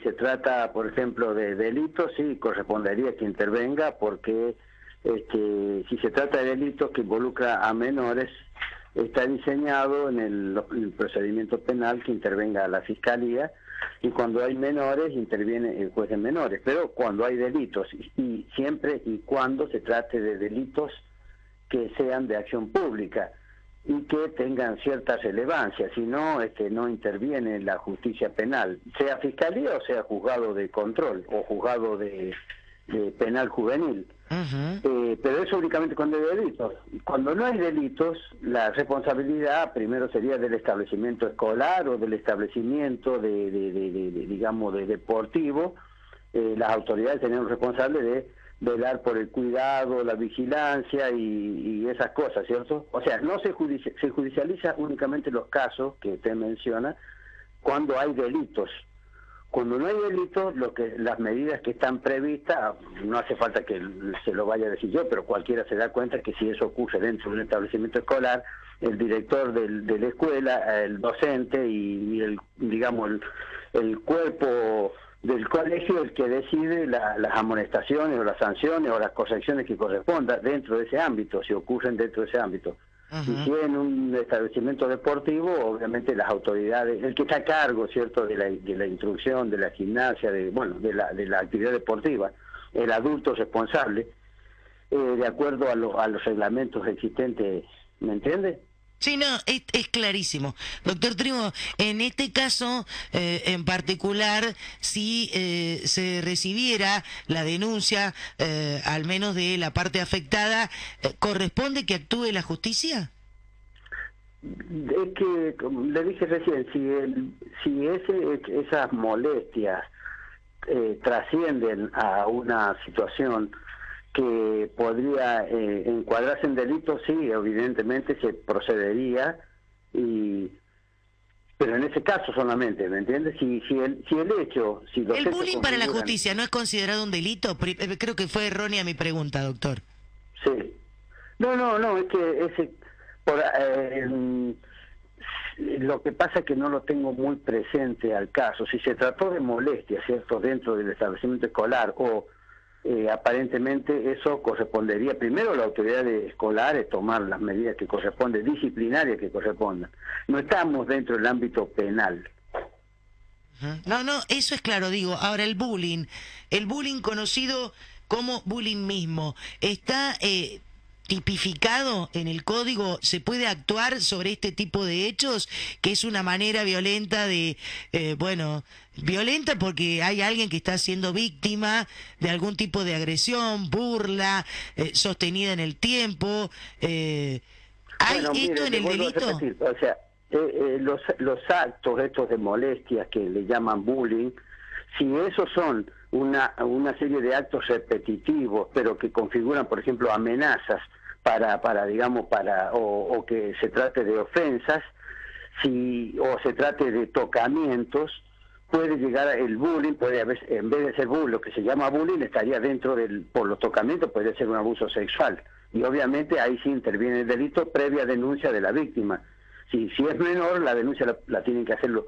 se trata, por ejemplo, de delitos, sí, correspondería que intervenga, porque si se trata de delitos que involucra a menores, está diseñado en el procedimiento penal que intervenga la Fiscalía, y cuando hay menores interviene el juez de menores, pero cuando hay delitos, y siempre y cuando se trate de delitos que sean de acción pública y que tengan cierta relevancia, si no, no interviene la justicia penal, sea Fiscalía o sea juzgado de control o juzgado de penal juvenil. Pero eso únicamente cuando hay delitos. Cuando no hay delitos, la responsabilidad primero sería del establecimiento escolar o del establecimiento digamos, de deportivo. Las autoridades tenían responsable de velar por el cuidado, la vigilancia y esas cosas, ¿cierto? O sea, no se judicializa únicamente los casos que usted menciona cuando hay delitos. Cuando no hay delitos, las medidas que están previstas, no hace falta que se lo vaya a decir yo, pero cualquiera se da cuenta que si eso ocurre dentro de un establecimiento escolar, el director de la escuela, el docente y el cuerpo del colegio, el que decide las amonestaciones o las sanciones o las correcciones que correspondan dentro de ese ámbito, si ocurren dentro de ese ámbito. Y si en un establecimiento deportivo, obviamente las autoridades, el que está a cargo, ¿cierto?, de la instrucción, de la gimnasia, de la actividad deportiva, el adulto responsable, de acuerdo a los reglamentos existentes, ¿me entiende? Sí, no, es clarísimo. Doctor Trigo, en este caso en particular, si se recibiera la denuncia, al menos de la parte afectada, ¿corresponde que actúe la justicia? Es que, como le dije recién, si esas molestias trascienden a una situación que podría encuadrarse en delitos, sí, evidentemente se procedería, pero en ese caso solamente, ¿me entiendes? Si los ¿El hechos bullying para la configuran... justicia no es considerado un delito? Creo que fue errónea mi pregunta, doctor. Sí. No, es que lo que pasa es que no lo tengo muy presente al caso. Si se trató de molestia, ¿cierto?, dentro del establecimiento escolar o... aparentemente eso correspondería primero a la autoridad escolar tomar las medidas que corresponden, disciplinarias que correspondan. No estamos dentro del ámbito penal. No, eso es claro, digo. Ahora el bullying conocido como bullying mismo, ¿está tipificado en el código? ¿Se puede actuar sobre este tipo de hechos? Que es una manera violenta violenta porque hay alguien que está siendo víctima de algún tipo de agresión, burla, sostenida en el tiempo. ¿Hay esto en el delito? O sea, los actos estos de molestias que le llaman bullying, si esos son una serie de actos repetitivos, pero que configuran, por ejemplo, amenazas o que se trate de ofensas, o se trate de tocamientos, puede llegar el bullying, puede haber, en vez de ser bullying, lo que se llama bullying estaría por los tocamientos, podría ser un abuso sexual. Y obviamente ahí sí interviene el delito previa denuncia de la víctima. Si es menor, la denuncia la tienen que hacer los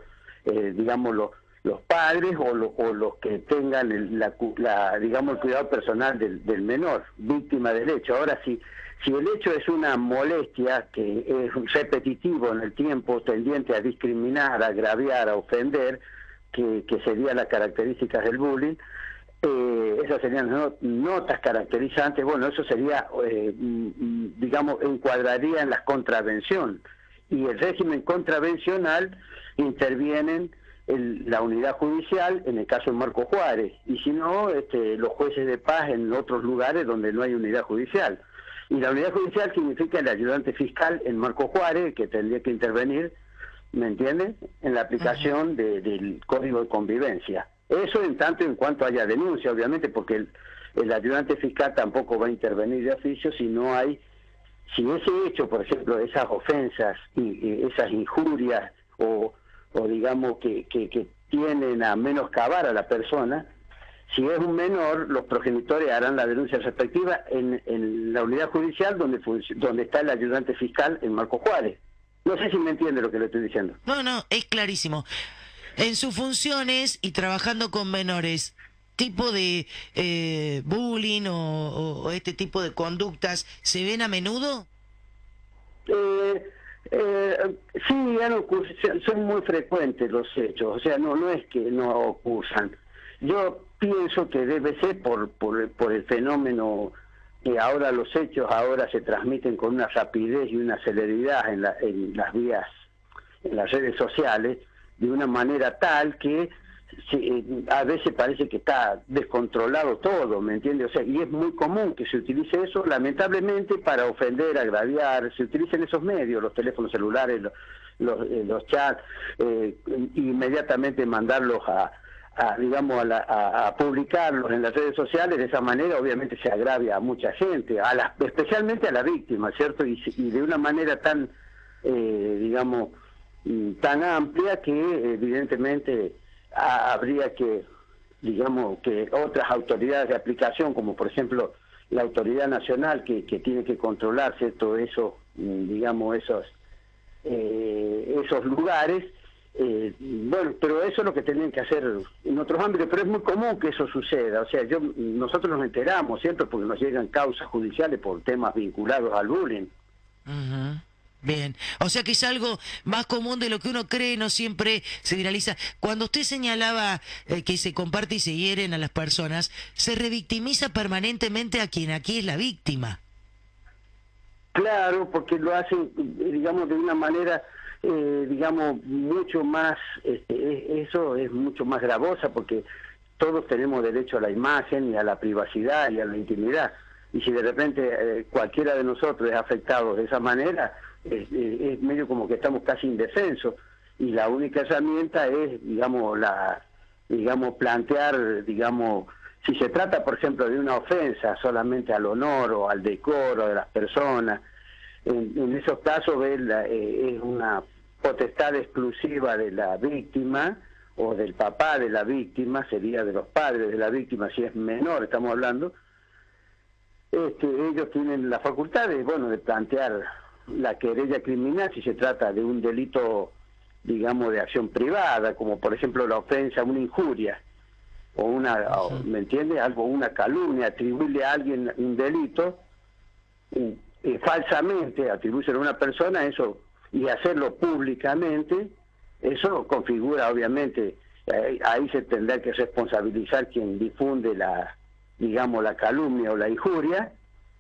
padres o los que tengan el cuidado personal del menor, víctima del hecho. Ahora, si el hecho es una molestia que es repetitivo en el tiempo, tendiente a discriminar, a agraviar, a ofender, que serían las características del bullying, esas serían notas caracterizantes. Bueno, eso sería, encuadraría en la contravención. Y el régimen contravencional intervienen la unidad judicial, en el caso de Marco Juárez, y si no, los jueces de paz en otros lugares donde no hay unidad judicial. Y la unidad judicial significa el ayudante fiscal en Marco Juárez, que tendría que intervenir, ¿me entienden?, en la aplicación del Código de Convivencia. Eso en tanto en cuanto haya denuncia, obviamente, porque el ayudante fiscal tampoco va a intervenir de oficio si ese hecho, por ejemplo, esas ofensas y esas injurias o digamos que tienen a menoscabar a la persona, si es un menor, los progenitores harán la denuncia respectiva en la unidad judicial donde está el ayudante fiscal en Marco Juárez. No sé si me entiende lo que le estoy diciendo. No, es clarísimo. en sus funciones y trabajando con menores, tipo de bullying o este tipo de conductas, ¿se ven a menudo? Sí, son muy frecuentes los hechos, o sea, no es que no ocurran. Yo pienso que debe ser por el fenómeno que ahora los hechos ahora se transmiten con una rapidez y una celeridad en las vías, en las redes sociales, de una manera tal que a veces parece que está descontrolado todo, ¿me entiendes? O sea, y es muy común que se utilice eso, lamentablemente, para ofender, agraviar, se utilizan esos medios, los teléfonos celulares, los chats, inmediatamente mandarlos digamos, a publicarlos en las redes sociales. De esa manera obviamente se agravia a mucha gente, especialmente a la víctima, ¿cierto? Y de una manera tan, digamos, tan amplia que evidentemente habría que, digamos, que otras autoridades de aplicación, como por ejemplo la autoridad nacional que tiene que controlar, ¿cierto?, eso, digamos, esos lugares, bueno, pero eso es lo que tienen que hacer en otros ámbitos, pero es muy común que eso suceda. O sea, nosotros nos enteramos siempre porque nos llegan causas judiciales por temas vinculados al bullying. Uh-huh. Bien, o sea que es algo más común de lo que uno cree, no siempre se viraliza. Cuando usted señalaba que se comparte y se hieren a las personas, se revictimiza permanentemente a quien aquí es la víctima. Claro, porque lo hacen, digamos, de una manera, digamos, mucho más, eso es mucho más gravosa, porque todos tenemos derecho a la imagen y a la privacidad y a la intimidad. Y si de repente cualquiera de nosotros es afectado de esa manera, es medio como que estamos casi indefensos, y la única herramienta es, digamos, plantear, digamos, si se trata, por ejemplo, de una ofensa solamente al honor o al decoro de las personas, en esos casos es una potestad exclusiva de la víctima o del papá de la víctima, sería de los padres de la víctima, si es menor, estamos hablando. Ellos tienen la facultad de, bueno, de plantear la querella criminal si se trata de un delito, digamos, de acción privada, como por ejemplo la ofensa, una injuria, o ¿me entiende? Una calumnia, atribuirle a alguien un delito, falsamente atribuirse a una persona, eso, y hacerlo públicamente, eso configura, obviamente, ahí se tendrá que responsabilizar quien difunde digamos, la calumnia o la injuria,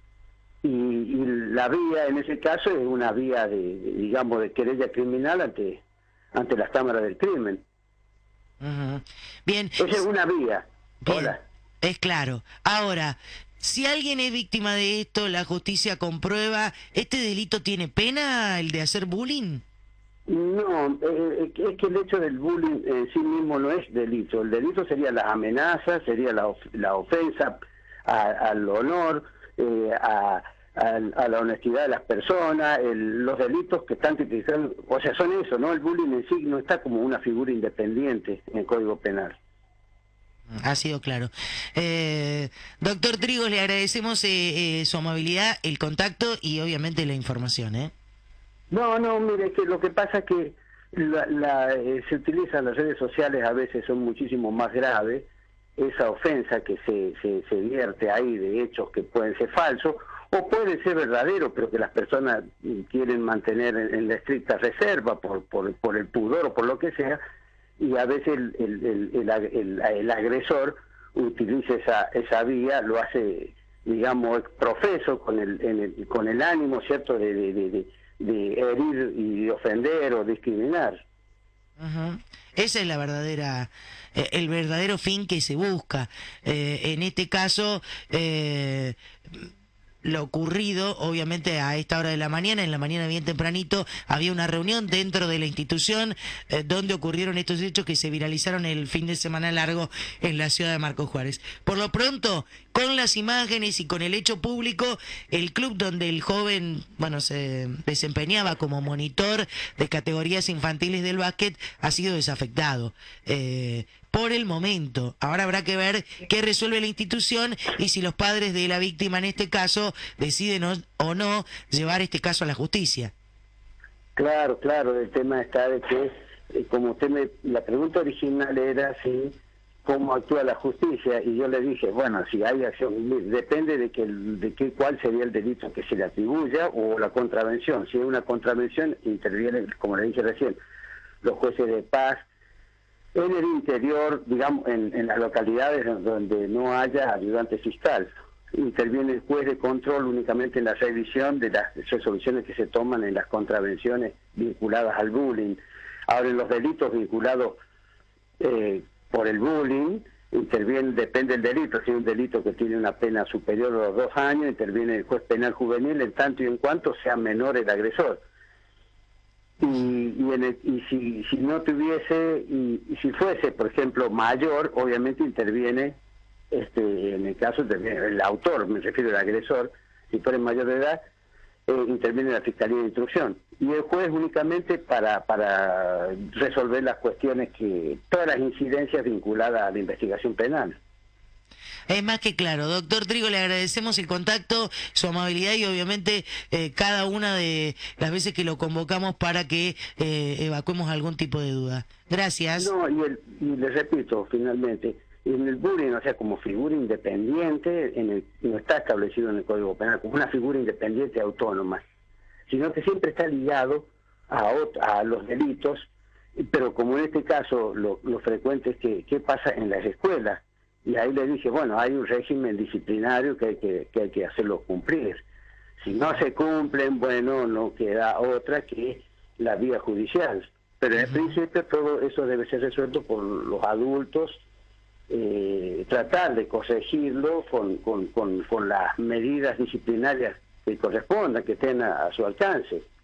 y la vía en ese caso es una vía digamos, de querella criminal ante las cámaras del crimen. Uh-huh. Bien. Esa es una vía. Bien. Hola. Es claro. Ahora, si alguien es víctima de esto, la justicia comprueba, ¿este delito tiene pena, el de hacer bullying? No, es que el hecho del bullying en sí mismo no es delito. El delito sería las amenazas, sería la ofensa al honor, a la honestidad de las personas, los delitos que están tipificados, o sea, son eso, ¿no? El bullying en sí no está como una figura independiente en el Código Penal. Ha sido claro. Doctor Trigos, le agradecemos su amabilidad, el contacto y obviamente la información, ¿eh? No, mire, que lo que pasa es que se utilizan las redes sociales, a veces son muchísimo más graves, esa ofensa que se vierte ahí de hechos que pueden ser falsos, o puede ser verdadero, pero que las personas quieren mantener en la estricta reserva por el pudor o por lo que sea, y a veces el agresor utiliza esa vía, lo hace, digamos, profeso con el ánimo, ¿cierto?, de herir y de ofender o discriminar. Uh-huh. Esa es la verdadera, el verdadero fin que se busca. En este caso, lo ocurrido, obviamente a esta hora de la mañana, en la mañana bien tempranito, había una reunión dentro de la institución donde ocurrieron estos hechos que se viralizaron el fin de semana largo en la ciudad de Marcos Juárez. Por lo pronto, con las imágenes y con el hecho público, el club donde el joven, bueno, se desempeñaba como monitor de categorías infantiles del básquet ha sido desafectado. Por el momento. Ahora habrá que ver qué resuelve la institución y si los padres de la víctima en este caso deciden o no llevar este caso a la justicia. Claro, el tema está de que como la pregunta original era si cómo actúa la justicia, y yo le dije, bueno, si hay acción, depende de cuál sería el delito que se le atribuya o la contravención. Si hay una contravención, intervienen, como le dije recién, los jueces de paz. En el interior, digamos, en las localidades donde no haya ayudante fiscal, interviene el juez de control únicamente en la revisión de las resoluciones que se toman en las contravenciones vinculadas al bullying. Ahora, en los delitos vinculados por el bullying, interviene, depende del delito. Si es un delito que tiene una pena superior a los 2 años, interviene el juez penal juvenil en tanto y en cuanto sea menor el agresor. Y si no tuviese, y si fuese, por ejemplo, mayor, obviamente interviene, en el caso el autor, me refiero al agresor, si fuera mayor de edad, interviene la Fiscalía de Instrucción. Y el juez únicamente para resolver las cuestiones todas las incidencias vinculadas a la investigación penal. Es más que claro. Doctor Trigo, le agradecemos el contacto, su amabilidad y obviamente cada una de las veces que lo convocamos para que evacuemos algún tipo de duda. Gracias. No, y le repito, finalmente, en el bullying, o sea, como figura independiente, no está establecido en el Código Penal como una figura independiente autónoma, sino que siempre está ligado a los delitos, pero como en este caso lo frecuente es qué pasa en las escuelas. Y ahí le dije, bueno, hay un régimen disciplinario que hay que hacerlo cumplir. Si no se cumplen, bueno, no queda otra que la vía judicial. Pero en principio todo eso debe ser resuelto por los adultos, tratar de corregirlo con las medidas disciplinarias que correspondan, que estén a su alcance.